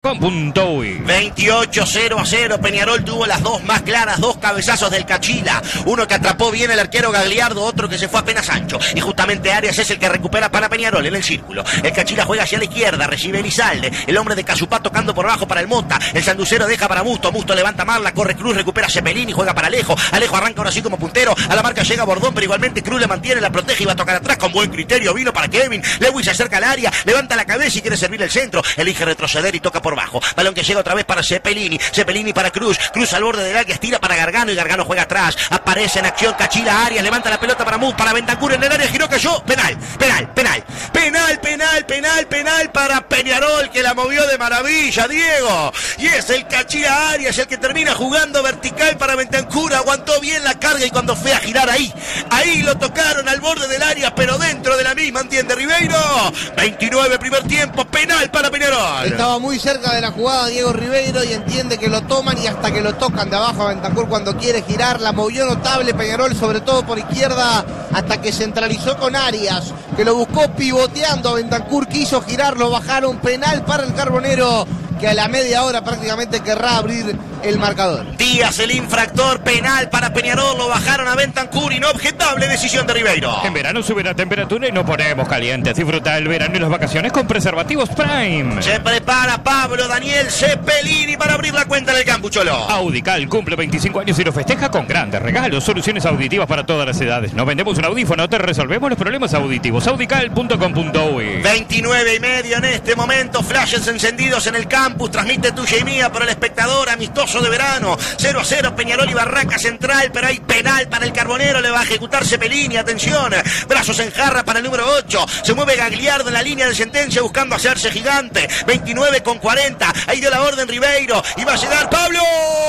Con.uy. 28-0-0. Peñarol tuvo las dos más claras, dos cabezazos del Cachila. Uno que atrapó bien el arquero Gagliardo, otro que se fue apenas ancho. Y justamente Arias es el que recupera para Peñarol en el círculo. El Cachila juega hacia la izquierda, recibe Elizalde. El hombre de Casupá tocando por abajo para el Mota. El sanducero deja para Musto. Musto levanta Marla, corre Cruz, recupera Cepelini, juega para Alejo. Alejo arranca ahora sí como puntero. A la marca llega Bordón, pero igualmente Cruz le mantiene, la protege y va a tocar atrás con buen criterio. Vino para Kevin. Lewis se acerca al área, levanta la cabeza y quiere servir el centro. Elige retroceder y toca por bajo. Balón que llega otra vez para Cepelini. Cepelini para Cruz. Cruz al borde del área, estira para Gargano y Gargano juega atrás. Aparece en acción Cachila Arias, levanta la pelota para Mus, para Bentancur en el área, giró, cayó. Penal para Peñarol, que la movió de maravilla, Diego. Y es el Cachila Arias el que termina jugando vertical para Bentancur. Aguantó bien la carga y cuando fue a girar ahí lo tocaron al borde del área, pero dentro de la misma, entiende Ribeiro. 29 primer tiempo, penal para Peñarol. Estaba muy cerca de la jugada Diego Ribeiro y entiende que lo toman y hasta que lo tocan de abajo a Bentancur cuando quiere girar. La movió notable Peñarol, sobre todo por izquierda, hasta que centralizó con Arias, que lo buscó pivoteando a Bentancur, quiso girar, lo bajaron. Penal para el Carbonero, que a la media hora prácticamente querrá abrir el marcador. Díaz, el infractor, penal para Peñarol, lo bajaron a Bentancur, inobjetable decisión de Ribeiro. En verano sube la temperatura y nos ponemos calientes. Disfruta el verano y las vacaciones con Preservativos Prime. Se prepara Pablo Daniel Cepelini para abrir la cuenta en el campo, Cholo. Audical cumple 25 años y lo festeja con grandes regalos, soluciones auditivas para todas las edades. No vendemos un audífono, te resolvemos los problemas auditivos. Audical.com.uy. 29:30 en este momento, flashes encendidos en el campus, transmite tuya y mía por el espectador, amistoso de verano. 0-0 Peñarol y Barraca Central, pero hay penal para el Carbonero, le va a ejecutar Cepelini, atención, brazos en jarra para el número 8, se mueve Gagliardo en la línea de sentencia buscando hacerse gigante. 29:40, ahí dio la orden Ribeiro y va a llegar Pablo.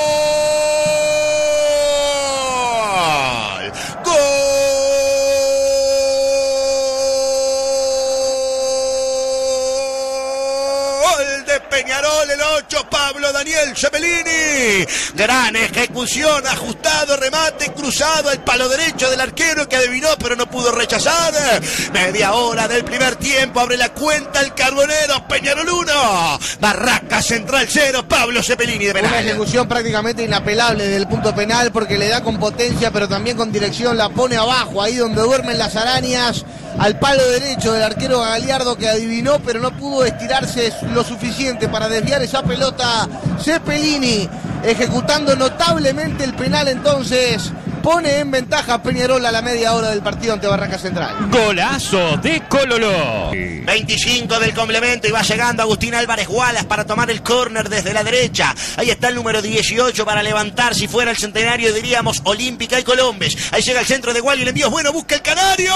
Peñarol, el 8, Pablo Daniel Cepelini. Gran ejecución, ajustado, remate, cruzado al palo derecho del arquero que adivinó pero no pudo rechazar. Media hora del primer tiempo, abre la cuenta el Carbonero. Peñarol 1, Barraca Central 0, Pablo Cepelini de penal. Una ejecución prácticamente inapelable desde el punto penal porque le da con potencia pero también con dirección, la pone abajo, ahí donde duermen las arañas, al palo derecho del arquero Gagliardo, que adivinó pero no pudo estirarse lo suficiente para desviar esa pelota. Cepelini ejecutando notablemente el penal, entonces pone en ventaja a Peñarol a la media hora del partido ante Barraca Central. Golazo de Cololó. 25 del complemento y va llegando Agustín Álvarez Wallace para tomar el córner desde la derecha. Ahí está el número 18 para levantar, si fuera el centenario diríamos Olímpica y Colombes. Ahí llega el centro de Wally, el envío es bueno, busca el Canario.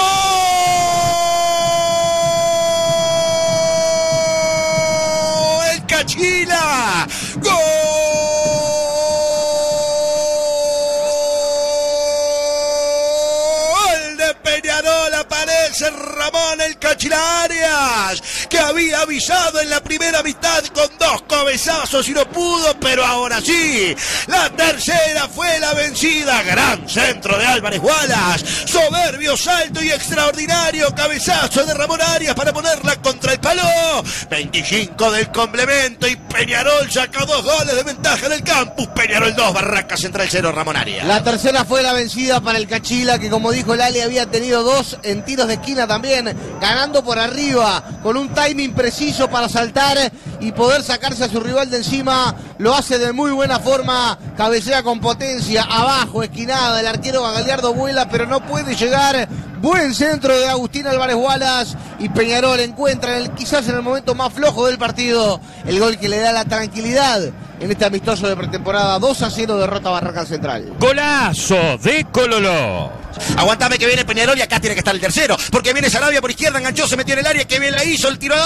El Cachila. ¡Gol! Aparece Ramón el Cachila Arias, que había avisado en la primera mitad con dos cabezazos y no pudo, pero ahora sí, la tercera fue la vencida. Gran centro de Álvarez Wallace, soberbio salto y extraordinario cabezazo de Ramón Arias para ponerla contra el palo. 25 del complemento y Peñarol saca 2 goles de ventaja del campus. Peñarol 2, Barraca Central 0, Ramón Arias. La tercera fue la vencida para el Cachila, que como dijo Lali había tenido 2 en tiros de esquina también, ganando por arriba con un timing preciso para saltar y poder sacarse a su rival de encima. Lo hace de muy buena forma, cabecea con potencia, abajo, esquinada, el arquero Gagliardo vuela pero no puede llegar. Buen centro de Agustín Álvarez Wallace y Peñarol encuentra quizás en el momento más flojo del partido el gol que le da la tranquilidad en este amistoso de pretemporada. 2-0 derrota Barraca Central. Golazo de Cololó. Aguantame que viene Peñarol y acá tiene que estar el tercero, porque viene Sarabia por izquierda, enganchó, se metió en el área, que bien la hizo, el tiro.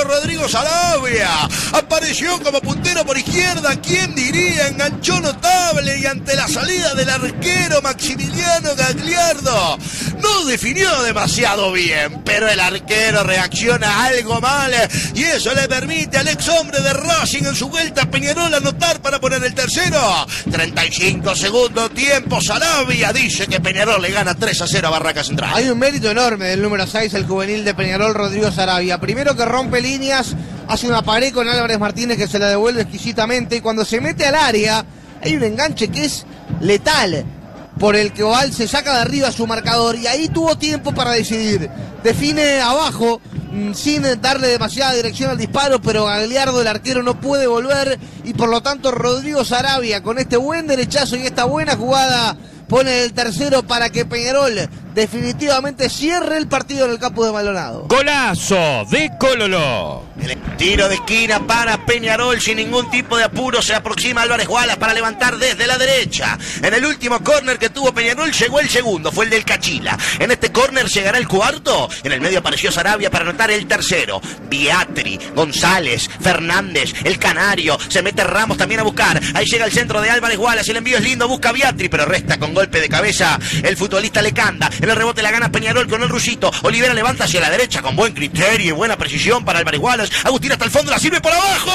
Rodrigo Sarabia. Apareció como puntero por izquierda. ¿Quién diría? Enganchó notable y ante la salida del arquero Maximiliano Gagliardo no definió demasiado bien, pero el arquero reacciona algo mal y eso le permite al ex hombre de Racing en su vuelta a Peñarol anotar para poner el tercero. 35 segundos tiempo. Sarabia dice que Peñarol le gana 3-0 a Barraca Central. Hay un mérito enorme del número 6, el juvenil de Peñarol, Rodrigo Sarabia. Primero que rompe líneas, hace una pared con Álvarez Martínez que se la devuelve exquisitamente, y cuando se mete al área hay un enganche que es letal, por el que Oval se saca de arriba su marcador y ahí tuvo tiempo para decidir. Define abajo sin darle demasiada dirección al disparo, pero Gagliardo, el arquero, no puede volver y por lo tanto Rodrigo Sarabia, con este buen derechazo y esta buena jugada, pone el tercero para que Peñarol definitivamente cierre el partido en el campo de Maldonado. Golazo de Cololó. El tiro de esquina para Peñarol sin ningún tipo de apuro. Se aproxima Álvarez Wallace para levantar desde la derecha. En el último córner que tuvo Peñarol llegó el segundo, fue el del Cachila. En este córner llegará el cuarto. En el medio apareció Sarabia para anotar el tercero. Biatri, González, Fernández, el Canario. Se mete Ramos también a buscar. Ahí llega el centro de Álvarez Wallace. El envío es lindo, busca Biatri, pero resta con golpe de cabeza el futbolista Lecanda. En el rebote la gana Peñarol con el Rusito. Olivera levanta hacia la derecha con buen criterio y buena precisión para Álvarez Wallace. Agustín hasta el fondo, la sirve por abajo.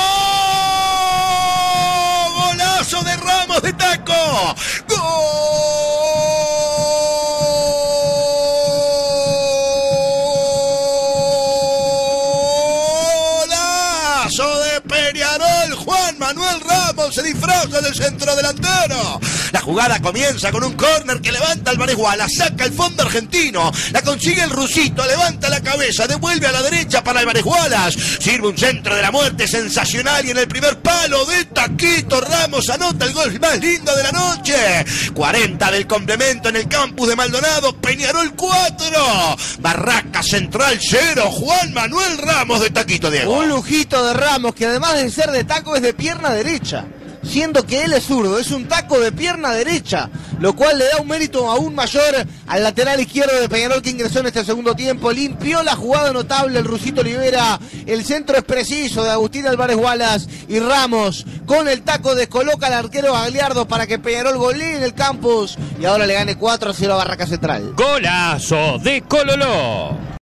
Golazo de Ramos de taco. Golazo de Peñarol. Juan Manuel Ramos se disfraza del centro delantero. La jugada comienza con un córner que levanta Álvarez Wallace, saca el fondo argentino, la consigue el Rusito, levanta la cabeza, devuelve a la derecha para Álvarez Wallace, sirve un centro de la muerte sensacional y en el primer palo de taquito Ramos anota el gol más lindo de la noche. 40 del complemento en el campus de Maldonado. Peñarol 4, Barraca Central 0. Juan Manuel Ramos de taquito, Diego. Un lujito de Ramos, que además de ser de taco es de pierna derecha, siendo que él es zurdo, es un taco de pierna derecha, lo cual le da un mérito aún mayor al lateral izquierdo de Peñarol, que ingresó en este segundo tiempo. Limpió la jugada notable el Rusito Olivera, el centro es preciso de Agustín Álvarez Wallace y Ramos con el taco descoloca al arquero Gagliardo para que Peñarol golee en el campus y ahora le gane 4-0 a Barraca Central. Golazo de Cololó.